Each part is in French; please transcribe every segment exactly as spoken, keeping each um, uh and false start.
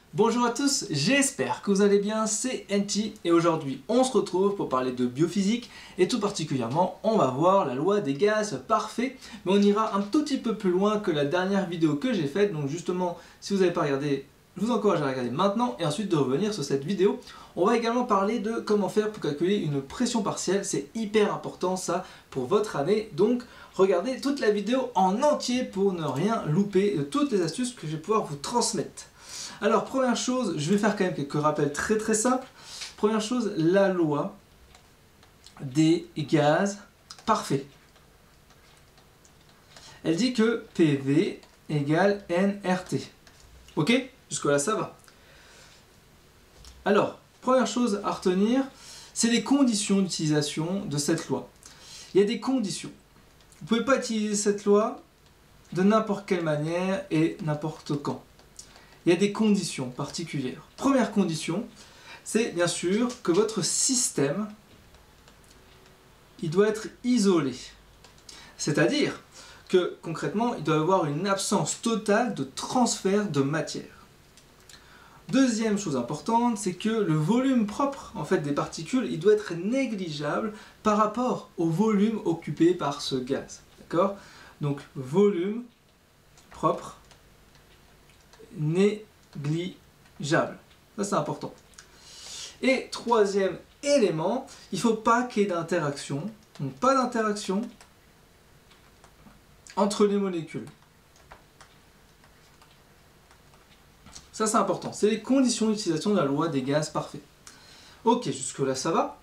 Bonjour à tous, j'espère que vous allez bien, c'est N T et aujourd'hui on se retrouve pour parler de biophysique et tout particulièrement on va voir la loi des gaz parfaits, mais on ira un tout petit peu plus loin que la dernière vidéo que j'ai faite, donc justement si vous n'avez pas regardé, je vous encourage à regarder maintenant et ensuite de revenir sur cette vidéo. On va également parler de comment faire pour calculer une pression partielle, c'est hyper important ça pour votre année, donc regardez toute la vidéo en entier pour ne rien louper de toutes les astuces que je vais pouvoir vous transmettre. Alors première chose, je vais faire quand même quelques rappels très très simples. Première chose, la loi des gaz parfaits. Elle dit que P V égale N R T. Ok? Jusque là ça va. Alors, première chose à retenir, c'est les conditions d'utilisation de cette loi. Il y a des conditions. Vous ne pouvez pas utiliser cette loi de n'importe quelle manière et n'importe quand. Il y a des conditions particulières. Première condition, c'est bien sûr que votre système, il doit être isolé. C'est-à-dire que concrètement, il doit y avoir une absence totale de transfert de matière. Deuxième chose importante, c'est que le volume propre en fait, des particules, il doit être négligeable par rapport au volume occupé par ce gaz. D'accord ? Donc volume propre négligeable. Ça c'est important. Et troisième élément, il ne faut pas qu'il y ait d'interaction, donc pas d'interaction entre les molécules. Ça c'est important, c'est les conditions d'utilisation de la loi des gaz parfaits. Ok, jusque là ça va.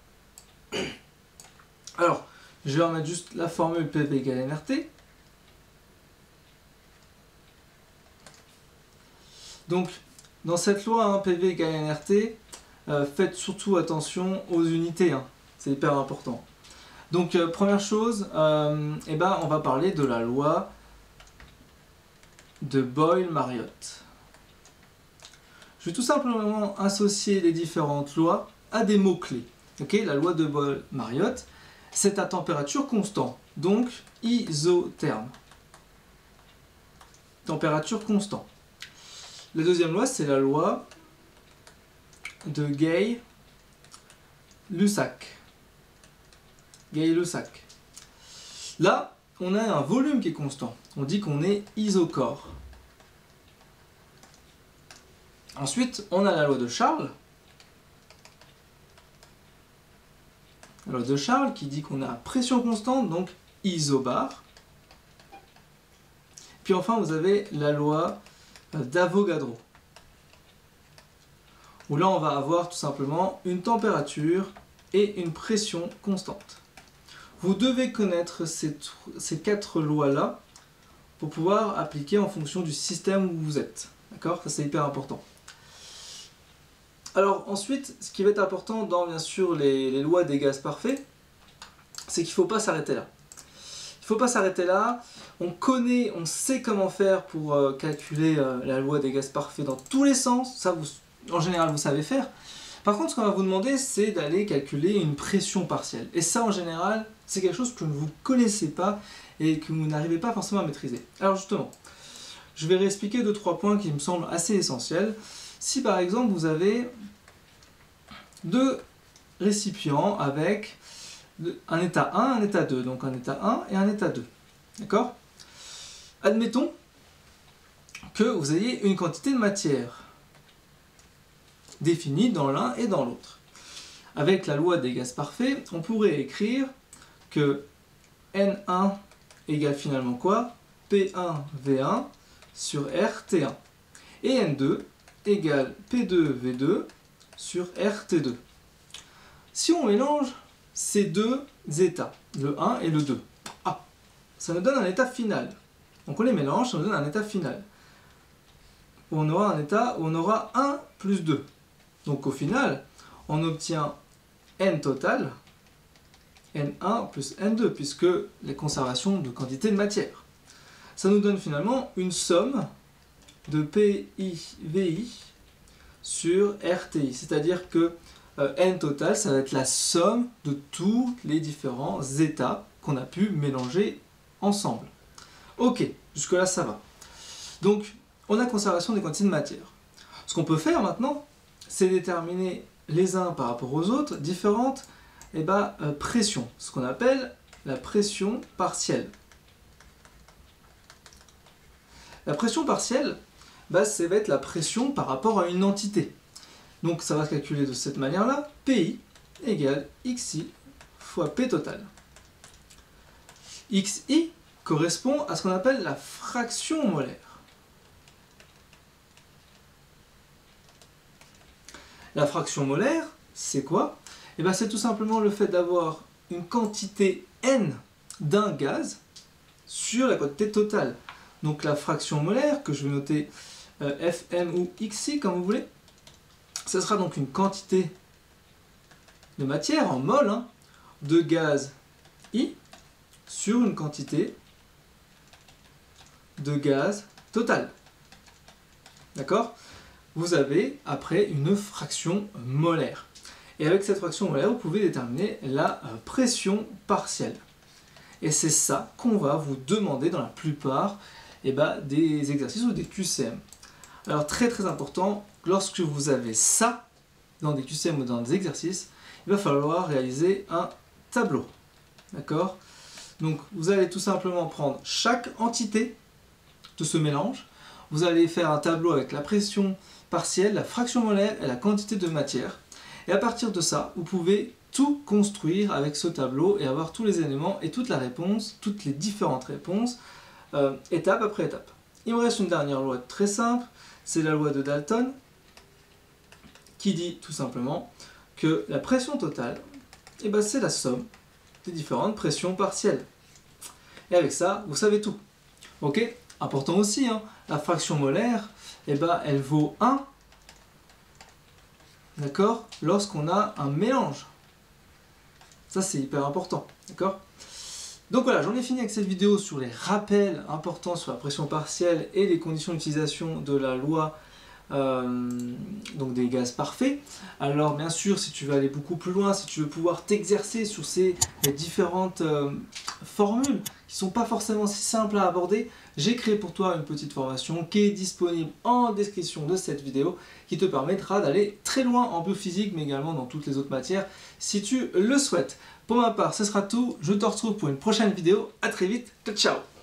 Alors, je vais remettre juste la formule P V égale N R T. Donc, dans cette loi hein, P V égale N R T, euh, faites surtout attention aux unités, hein. C'est hyper important. Donc, euh, première chose, euh, eh ben, on va parler de la loi de Boyle-Mariotte. Je vais tout simplement associer les différentes lois à des mots-clés. Okay, la loi de Boyle-Mariotte, c'est à température constante, donc isotherme. Température constante. La deuxième loi, c'est la loi de Gay-Lussac. Gay-Lussac. Là, on a un volume qui est constant. On dit qu'on est isochore. Ensuite, on a la loi de Charles. La loi de Charles qui dit qu'on a pression constante, donc isobar. Puis enfin, vous avez la loi d'Avogadro, où là on va avoir tout simplement une température et une pression constante. Vous devez connaître ces, ces quatre lois-là pour pouvoir appliquer en fonction du système où vous êtes. D'accord ? Ça c'est hyper important. Alors ensuite, ce qui va être important dans bien sûr les, les lois des gaz parfaits, c'est qu'il ne faut pas s'arrêter là. Il ne faut pas s'arrêter là. On connaît, on sait comment faire pour euh, calculer euh, la loi des gaz parfaits dans tous les sens. Ça, vous, en général, vous savez faire. Par contre, ce qu'on va vous demander, c'est d'aller calculer une pression partielle. Et ça, en général, c'est quelque chose que vous ne connaissez pas et que vous n'arrivez pas forcément à maîtriser. Alors justement, je vais réexpliquer deux trois points qui me semblent assez essentiels. Si par exemple, vous avez deux récipients avec un état un, un état deux, donc un état un et un état deux. D'accord ? Admettons que vous ayez une quantité de matière définie dans l'un et dans l'autre. Avec la loi des gaz parfaits, on pourrait écrire que N un égale finalement quoi ? P un V un sur R T un. Et N deux égale P deux V deux sur R T deux. Si on mélange ces deux états, le un et le deux, ah, ça nous donne un état final. Donc on les mélange, ça nous donne un état final. On aura un état où on aura un plus deux. Donc au final, on obtient N total, N un plus N deux, puisque les conservations de quantité de matière. Ça nous donne finalement une somme de P I V I sur R T I, c'est-à-dire que euh, N total, ça va être la somme de tous les différents états qu'on a pu mélanger ensemble. Ok, jusque là ça va. Donc, on a conservation des quantités de matière. Ce qu'on peut faire maintenant, c'est déterminer les uns par rapport aux autres différentes eh ben, euh, pressions, ce qu'on appelle la pression partielle. La pression partielle, bah, ça va être la pression par rapport à une entité. Donc ça va se calculer de cette manière-là, P I égale X I fois P total. X I correspond à ce qu'on appelle la fraction molaire. La fraction molaire, c'est quoi? Eh bien, c'est tout simplement le fait d'avoir une quantité N d'un gaz sur la quantité totale. Donc la fraction molaire, que je vais noter euh, F M ou X I comme vous voulez, ce sera donc une quantité de matière en mol hein, de gaz I sur une quantité de gaz total. D'accord? Vous avez après une fraction molaire. Et avec cette fraction molaire, vous pouvez déterminer la pression partielle. Et c'est ça qu'on va vous demander dans la plupart eh ben, des exercices ou des Q C M. Alors très très important, lorsque vous avez ça dans des Q C M ou dans des exercices, il va falloir réaliser un tableau. D'accord? Donc vous allez tout simplement prendre chaque entité de ce mélange, vous allez faire un tableau avec la pression partielle, la fraction molaire et la quantité de matière. Et à partir de ça, vous pouvez tout construire avec ce tableau et avoir tous les éléments et toute la réponse, toutes les différentes réponses, euh, étape après étape. Il me reste une dernière loi très simple, c'est la loi de Dalton, qui dit tout simplement que la pression totale, eh ben, c'est la somme des différentes pressions partielles. Et avec ça, vous savez tout. Ok? Important aussi, hein, la fraction molaire, eh ben, elle vaut un, d'accord, lorsqu'on a un mélange. Ça, c'est hyper important, d'accord? Donc voilà, j'en ai fini avec cette vidéo sur les rappels importants sur la pression partielle et les conditions d'utilisation de la loi euh, donc des gaz parfaits. Alors bien sûr, si tu veux aller beaucoup plus loin, si tu veux pouvoir t'exercer sur ces différentes euh, formules qui ne sont pas forcément si simples à aborder, j'ai créé pour toi une petite formation qui est disponible en description de cette vidéo qui te permettra d'aller très loin en biophysique mais également dans toutes les autres matières si tu le souhaites. Pour ma part, ce sera tout. Je te retrouve pour une prochaine vidéo. À très vite. Ciao, ciao.